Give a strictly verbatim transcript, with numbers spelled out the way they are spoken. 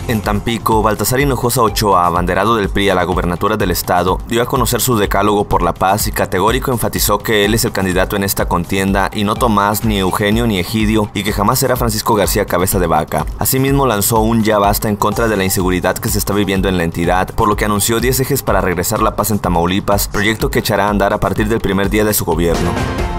En Tampico, Baltasar Hinojosa Ochoa, abanderado del P R I a la gubernatura del estado, dio a conocer su decálogo por la paz y categórico enfatizó que él es el candidato en esta contienda y no Tomás, ni Eugenio, ni Egidio, y que jamás será Francisco García Cabeza de Vaca. Asimismo lanzó un ya basta en contra de la inseguridad que se está viviendo en la entidad, por lo que anunció diez ejes para regresar la paz en Tamaulipas, proyecto que echará a andar a partir del primer día de su gobierno.